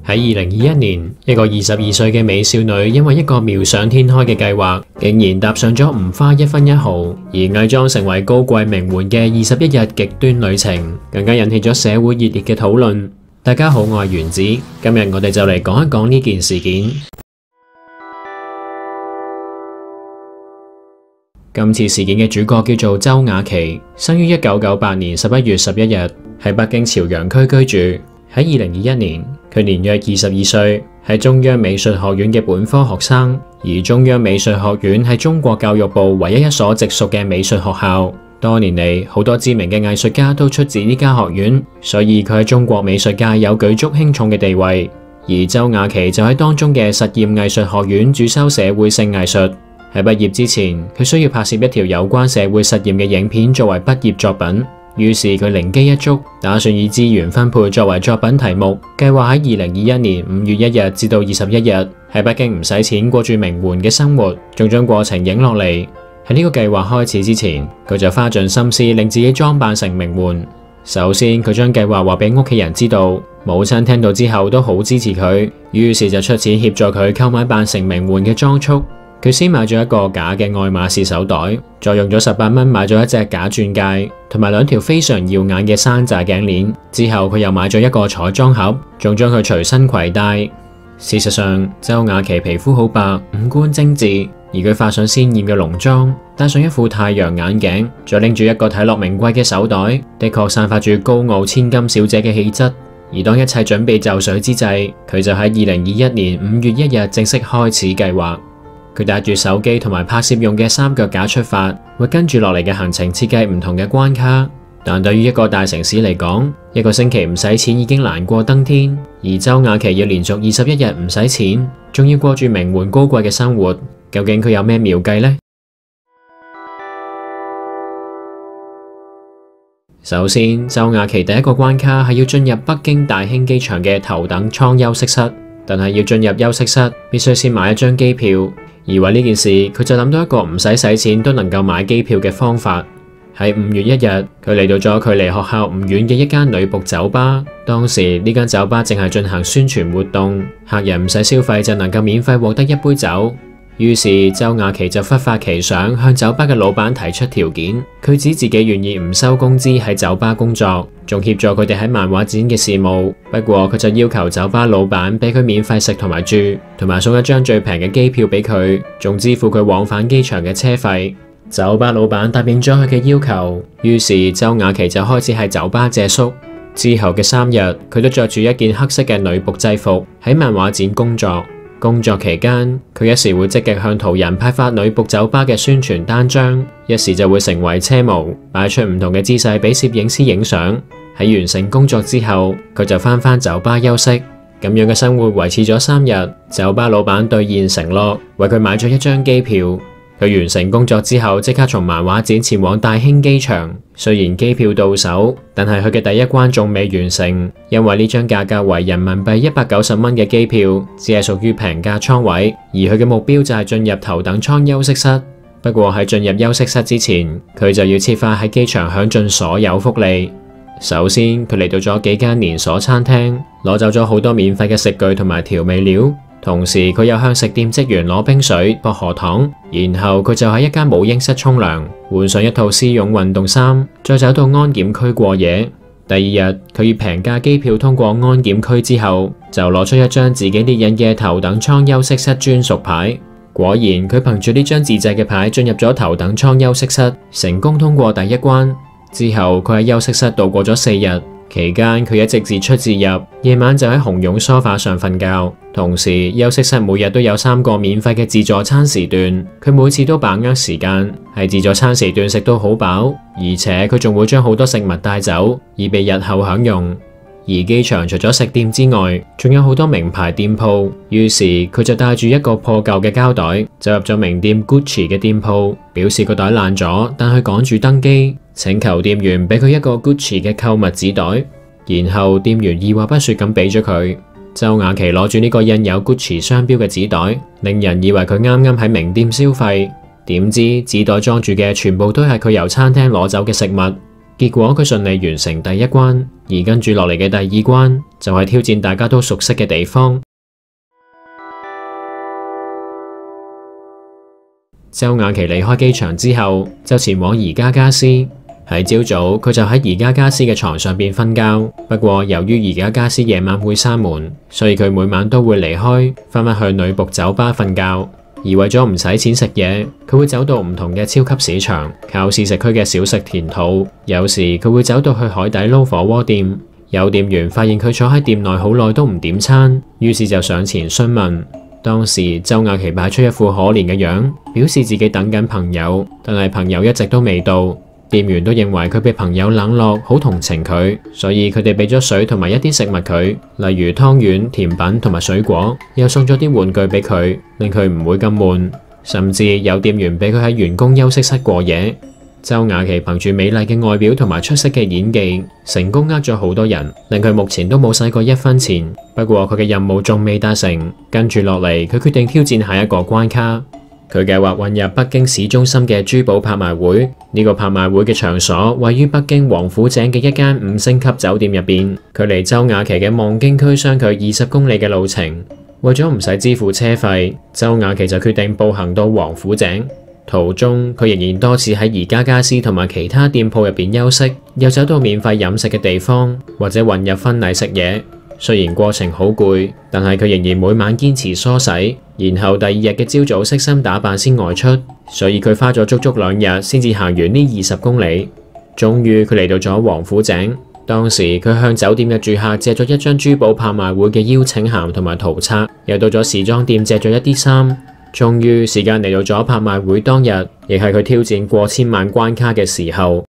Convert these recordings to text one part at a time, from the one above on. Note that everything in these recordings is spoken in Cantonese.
喺2021年，一個22歲嘅美少女因為一個妙想天開嘅計劃，竟然踏上咗唔花一分一毫而偽裝成為高貴名媛嘅21日極端旅程，更加引起咗社會熱烈嘅討論。大家好，我係原子，今日我哋就嚟講一講呢件事件。今次事件嘅主角叫做周雅琪，生於1998年11月11日，喺北京朝陽區居住。喺2021年，佢年約22歲，係中央美術學院嘅本科學生。而中央美術學院係中國教育部唯一一所直屬嘅美術學校。多年嚟，好多知名嘅藝術家都出自呢間學院，所以佢喺中國美術界有舉足輕重嘅地位。而周雅琪就喺當中嘅實驗藝術學院主修社會性藝術。喺畢業之前，佢需要拍攝一條有關社會實驗嘅影片作為畢業作品。於是佢靈機一觸，打算以資源分配作為作品題目，計劃喺2021年5月1日至到21日喺北京唔使錢過住名媛嘅生活，仲將過程影落嚟。喺呢個計劃開始之前，佢就花盡心思令自己裝扮成名媛。首先，佢將計劃話俾屋企人知道，母親聽到之後都好支持佢，於是就出錢協助佢購買扮成名媛嘅裝束。佢先買咗一個假嘅愛馬仕手袋，再用咗18蚊買咗一隻假鑽戒，同埋2條非常耀眼嘅山寨頸鏈。之後佢又買咗一個彩妝盒，仲將佢隨身攜帶。事實上，周雅琪皮膚好白，五官精緻，而佢化上鮮豔嘅濃妝，戴上一副太陽眼鏡，再拎住一個睇落名貴嘅手袋，的確散發住高傲千金小姐嘅氣質。而當一切準備就緒之際，佢就喺2021年5月1日正式開始計劃。佢帶住手機同埋拍攝用嘅3腳架出發，為跟住落嚟嘅行程設計唔同嘅關卡。但對於一個大城市嚟講，一個星期唔使錢已經難過登天，而周雅琪要連續21日唔使錢，仲要過住名媛高貴嘅生活，究竟佢有咩妙計呢？首先，周雅琪第一個關卡係要進入北京大興機場嘅頭等艙休息室，但係要進入休息室，必須先買一張機票。而為呢件事，佢就諗到一個唔使錢都能夠買機票嘅方法。喺5月1日，佢嚟到咗距離學校唔遠嘅一間女僕酒吧。當時呢間酒吧正係進行宣傳活動，客人唔使消費就能夠免費獲得一杯酒。於是周雅琪就忽發奇想，向酒吧嘅老闆提出條件。佢指自己願意唔收工資喺酒吧工作，仲協助佢哋喺漫畫展嘅事務。不過佢就要求酒吧老闆俾佢免費食同埋住，同埋送一張最平嘅機票俾佢，仲支付佢往返機場嘅車費。酒吧老闆答應咗佢嘅要求，於是周雅琪就開始喺酒吧借宿。之後嘅3日，佢都着住一件黑色嘅女僕制服喺漫畫展工作。工作期間，佢一時會積極向途人派發女僕酒吧嘅宣傳單張，一時就會成為車模，擺出唔同嘅姿勢俾攝影師影相。喺完成工作之後，佢就返酒吧休息。咁樣嘅生活維持咗3日，酒吧老闆兌現承諾，為佢買咗一張機票。佢完成工作之後，即刻從漫畫展前往大興機場。雖然機票到手，但係佢嘅第一關仲未完成，因為呢張價格為人民幣190蚊嘅機票，只係屬於平價艙位，而佢嘅目標就係進入頭等艙休息室。不過喺進入休息室之前，佢就要設法喺機場享盡所有福利。首先，佢嚟到咗幾間連鎖餐廳，攞走咗好多免費嘅食具同埋調味料。同時，佢又向食店職員攞冰水、薄荷糖，然後佢就喺一間母嬰室沖涼，換上一套絲絨運動衫，再走到安檢區過夜。第2日，佢以平價機票通過安檢區之後，就攞出一張自己列印嘅頭等艙休息室專屬牌。果然，佢憑住呢張自製嘅牌進入咗頭等艙休息室，成功通過第一關。之後，佢喺休息室度過咗4日。期間佢一直自出自入，夜晚就喺紅絨梳化上瞓覺。同時，休息室每日都有3個免費嘅自助餐時段，佢每次都把握時間，喺自助餐時段食到好飽，而且佢仲會將好多食物帶走，以備日後享用。而機場除咗食店之外，仲有好多名牌店鋪，於是佢就帶住一個破舊嘅膠袋，走入咗名店 Gucci 嘅店鋪，表示個袋爛咗，但佢趕住登機，請求店員俾佢一個 Gucci 嘅購物紙袋。然後店員二話不說咁俾咗佢。周雅琪攞住呢個印有 Gucci 商標嘅紙袋，令人以為佢啱啱喺名店消費，點知紙袋裝住嘅全部都係佢由餐廳攞走嘅食物。 結果佢順利完成第一關，而跟住落嚟嘅第二關就係挑戰大家都熟悉嘅地方。周雅琪離開機場之後，就前往宜家家私。喺朝早，佢就喺宜家家私嘅床上邊瞓覺。不過由於宜家家私夜晚會閂門，所以佢每晚都會離開，翻返去女僕酒吧瞓覺。而為咗唔使錢食嘢，佢會走到唔同嘅超級市場，靠試食區嘅小食填肚。有時佢會走到去海底撈火鍋店，有店員發現佢坐喺店內好耐都唔點餐，於是就上前詢問。當時周雅琪擺出一副可憐嘅樣，表示自己等緊朋友，但係朋友一直都未到。店員都認為佢被朋友冷落，好同情佢，所以佢哋俾咗水同埋一啲食物佢，例如湯圓、甜品同埋水果，又送咗啲玩具俾佢，令佢唔會咁悶。甚至有店員俾佢喺員工休息室過夜。周雅琪憑住美麗嘅外表同埋出色嘅演技，成功呃咗好多人，令佢目前都冇使過一分錢。不過佢嘅任務仲未達成，跟住落嚟佢決定挑戰下一個關卡。佢計劃混入北京市中心嘅珠寶拍賣會，呢個拍賣會嘅場所位於北京王府井嘅一間5星級酒店入邊，距離周雅琪嘅望京區相距20公里嘅路程。為咗唔使支付車費，周雅琪就決定步行到王府井。途中佢仍然多次喺宜家家私同埋其他店鋪入邊休息，又走到免費飲食嘅地方，或者混入婚禮食嘢。雖然過程好攰，但係佢仍然每晚堅持梳洗，然後第二日嘅朝早悉心打扮先外出，所以佢花咗足足2日先至行完呢20公里。終於佢嚟到咗王府井，當時佢向酒店嘅住客借咗一張珠寶拍賣會嘅邀請函同埋圖冊，又到咗時裝店借咗一啲衫。終於時間嚟到咗拍賣會當日，亦係佢挑戰過千萬關卡嘅時候。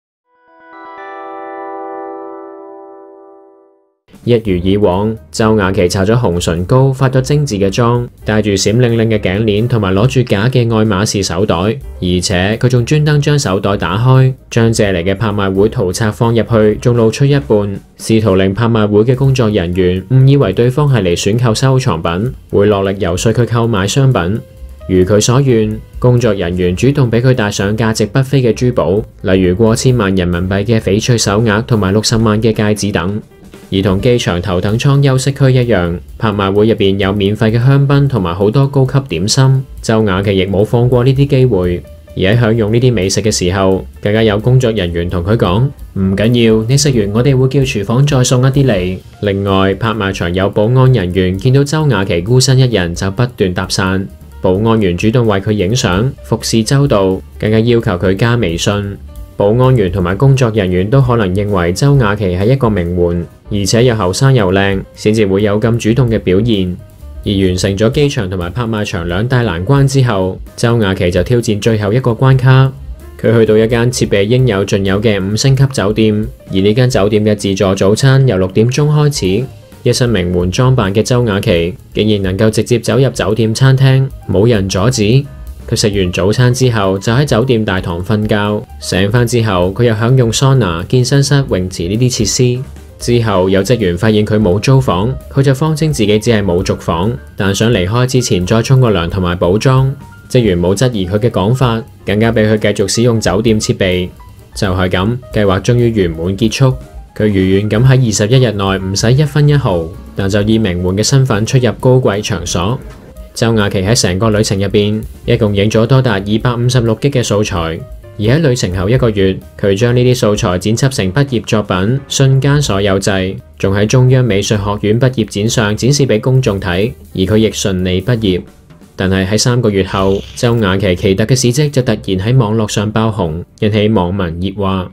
一如以往，周雅琪搽咗紅唇膏，化咗精緻嘅妝，戴住閃靈靈嘅頸鏈，同埋攞住假嘅愛馬仕手袋，而且佢仲專登將手袋打開，將借嚟嘅拍賣會圖冊放入去，仲露出一半，試圖令拍賣會嘅工作人員誤以為對方係嚟選購收藏品，會落力游說佢購買商品。如佢所願，工作人員主動俾佢戴上價值不菲嘅珠寶，例如過千萬人民幣嘅翡翠手鐲同埋60萬嘅戒指等。而同機場頭等艙休息區一樣，拍賣會入邊有免費嘅香檳同埋好多高級點心。周雅琪亦冇放過呢啲機會，而喺享用呢啲美食嘅時候，更加有工作人員同佢講：唔緊要，你食完我哋會叫廚房再送一啲嚟。另外，拍賣場有保安人員見到周雅琪孤身一人，就不斷搭訕。保安員主動為佢影相，服侍周到，更加要求佢加微信。保安員同埋工作人員都可能認為周雅琪係一個名媛，而且又後生又靚，先至會有咁主動嘅表現。而完成咗機場同埋拍賣場2大難關之後，周雅琪就挑戰最後一個關卡。佢去到一間設備應有盡有嘅5星級酒店，而呢間酒店嘅自助早餐由6點鐘開始。一身名媛裝扮嘅周雅琪竟然能夠直接走入酒店餐廳，冇人阻止。佢食完早餐之後就喺酒店大堂瞓覺，醒返之後佢又享用桑拿、健身室、泳池呢啲設施。之後有職員發現佢冇租房，佢就謊稱自己只係冇續房，但想離開之前再沖個涼同埋補妝。職員冇質疑佢嘅講法，更加俾佢繼續使用酒店設備。就係咁，計劃終於圓滿結束。佢如願咁喺21日內唔使1分1毫，但就以名媛嘅身份出入高貴場所。周雅琪喺成個旅程入邊，一共影咗多達256G嘅素材，而喺旅程後1個月，佢將呢啲素材剪輯成畢業作品《瞬間所有制》，仲喺中央美術學院畢業展上展示俾公眾睇，而佢亦順利畢業。但係喺3個月後，周雅琪奇特嘅事蹟就突然喺網絡上爆紅，引起網民熱話。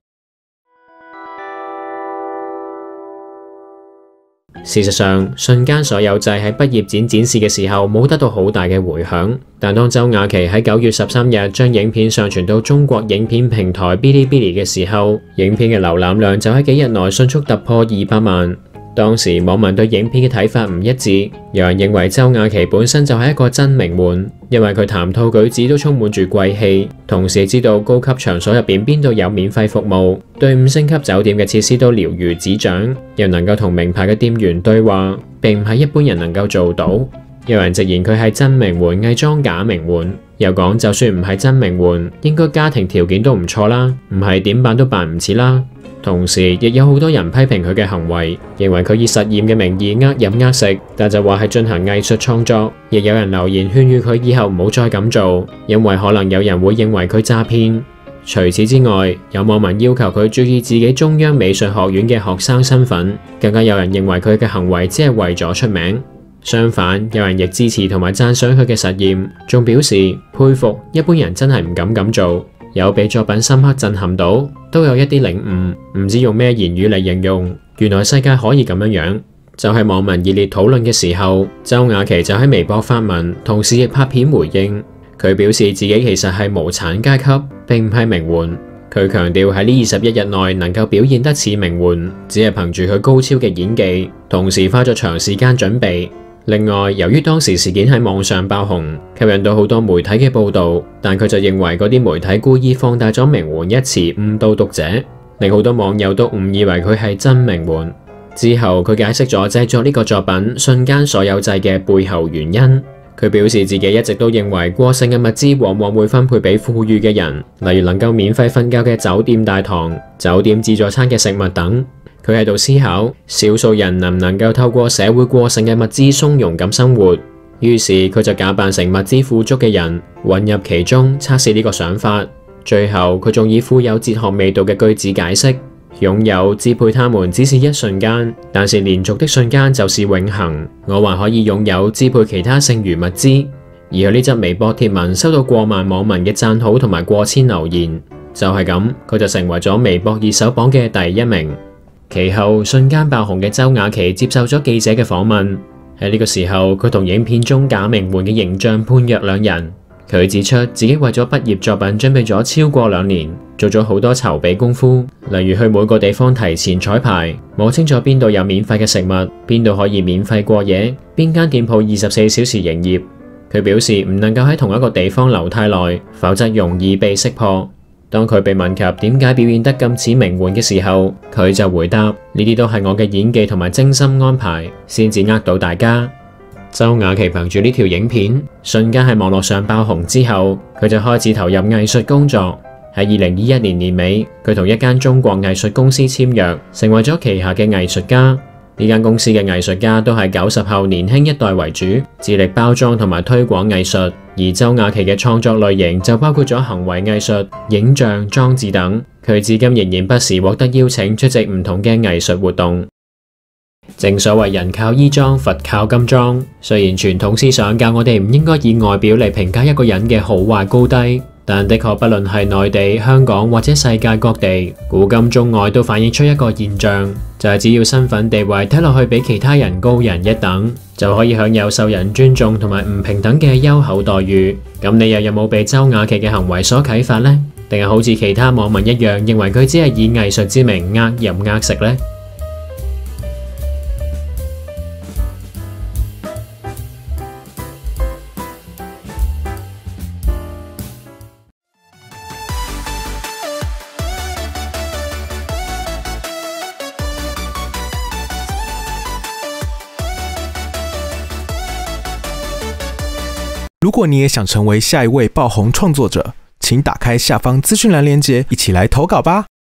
事實上，瞬間所有制喺畢業展展示嘅時候冇得到好大嘅回響，但當周雅琪喺9月13日將影片上傳到中國影片平台嗶哩嗶哩嘅時候，影片嘅瀏覽量就喺幾日內迅速突破200萬。當時網民對影片嘅睇法唔一致，有人認為周雅琪本身就係一個真名媛，因為佢談吐舉止都充滿住貴氣，同時知道高級場所入邊邊度有免費服務，對5星級酒店嘅設施都了如指掌，又能夠同名牌嘅店員對話，並唔係一般人能夠做到。有人直言佢係真名媛偽裝假名媛， 又講就算唔係真名媛，應該家庭條件都唔錯啦，唔係點扮都扮唔似啦。同時亦有好多人批評佢嘅行為，認為佢以實驗嘅名義呃飲呃食，但就話係進行藝術創作。亦有人留言勸喻佢以後唔好再咁做，因為可能有人會認為佢詐騙。除此之外，有網民要求佢注意自己中央美術學院嘅學生身份，更加有人認為佢嘅行為只係為咗出名。相反，有人亦支持同埋讚賞佢嘅實驗，仲表示佩服一般人真係唔敢咁做。有被作品深刻震撼到，都有一啲領悟，唔知用咩言語嚟形容。原來世界可以咁樣。就係網民熱烈討論嘅時候，周雅琪就喺微博發文，同時亦拍片回應。佢表示自己其實係無產階級，並唔係名媛。佢強調喺呢21日內能夠表現得似名媛，只係憑住佢高超嘅演技，同時花咗長時間準備。另外，由於當時事件喺網上爆紅，吸引到好多媒體嘅報道，但佢就認為嗰啲媒體故意放大咗名媛一詞，誤導讀者，令好多網友都誤以為佢係真名媛。之後佢解釋咗製作呢個作品瞬間所有制嘅背後原因。佢表示自己一直都認為過剩嘅物資往往會分配俾富裕嘅人，例如能夠免費瞓覺嘅酒店大堂、酒店自助餐嘅食物等。佢喺度思考，少數人能唔能夠透過社會過剩嘅物資鬆容咁生活。於是佢就假扮成物資富足嘅人，混入其中測試呢個想法。最後佢仲以富有哲學味道嘅句子解釋：擁有支配他們只是一瞬間，但是連續的瞬間就是永恆。我還可以擁有支配其他剩餘物資。而佢呢則微博貼文收到過萬網民嘅讚好同埋過千留言，就係咁，佢就成為咗微博熱搜榜嘅第1名。其後瞬間爆紅嘅周雅琪接受咗記者嘅訪問，喺呢個時候佢同影片中假名媛嘅形象判若兩人。佢指出自己為咗畢業作品準備咗超過2年，做咗好多籌備功夫，例如去每個地方提前彩排，摸清楚邊度有免費嘅食物，邊度可以免費過夜，邊間店鋪24小時營業。佢表示唔能夠喺同一個地方留太耐，否則容易被識破。當佢被問及點解表現得咁似名媛嘅時候，佢就回答：呢啲都係我嘅演技同埋精心安排，先至呃到大家。周雅琪憑住呢條影片，瞬間喺網絡上爆紅之後，佢就開始投入藝術工作。喺2021年年尾，佢同一間中國藝術公司簽約，成為咗旗下嘅藝術家。呢間公司嘅藝術家都係90後年輕一代為主，致力包裝同埋推廣藝術。而周雅琪嘅創作類型就包括咗行為藝術、影像、裝置等。佢至今仍然不時獲得邀請出席唔同嘅藝術活動。正所謂人靠衣裝，佛靠金裝。雖然傳統思想教我哋唔應該以外表嚟評價一個人嘅好壞高低，但的確不論係內地、香港或者世界各地，古今中外都反映出一個現象，就係只要身份地位睇落去比其他人高人一等，就可以享有受人尊重同埋唔平等嘅優厚待遇。咁你又有冇被周雅琪嘅行為所啟發呢？定係好似其他網民一樣，認為佢只係以藝術之名呃飲呃食呢？ 如果你也想成为下一位爆红创作者，请打开下方资讯栏链接，一起来投稿吧。